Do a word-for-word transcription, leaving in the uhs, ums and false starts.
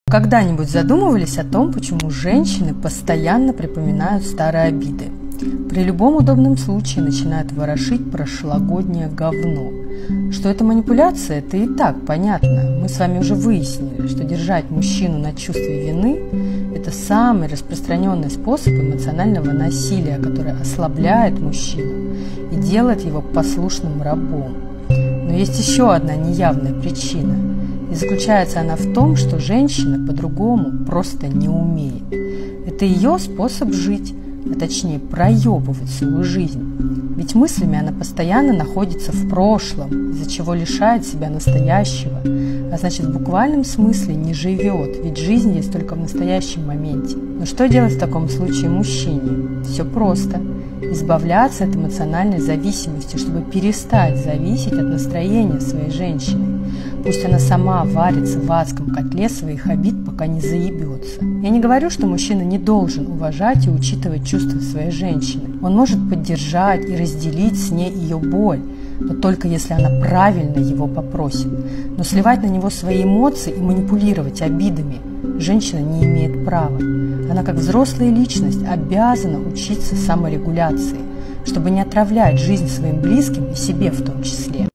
Когда-нибудь задумывались о том, почему женщины постоянно припоминают старые обиды? При любом удобном случае начинают ворошить прошлогоднее говно. Что это манипуляция, это и так понятно. Мы с вами уже выяснили, что держать мужчину на чувстве вины – это самый распространенный способ эмоционального насилия, который ослабляет мужчину и делает его послушным рабом. Но есть еще одна неявная причина. И заключается она в том, что женщина по-другому просто не умеет. Это ее способ жить, а точнее проебывать свою жизнь. Ведь мыслями она постоянно находится в прошлом, из-за чего лишает себя настоящего, а значит в буквальном смысле не живет, ведь жизнь есть только в настоящем моменте. Но что делать в таком случае мужчине? Все просто. Избавляться от эмоциональной зависимости, чтобы перестать зависеть от настроения своей женщины. Пусть она сама варится в адском котле своих обид, пока не заебется. Я не говорю, что мужчина не должен уважать и учитывать чувства своей женщины. Он может поддержать и разделить с ней ее боль, но только если она правильно его попросит. Но сливать на него свои эмоции и манипулировать обидами женщина не имеет права. Она, как взрослая личность, обязана учиться саморегуляции, чтобы не отравлять жизнь своим близким и себе в том числе.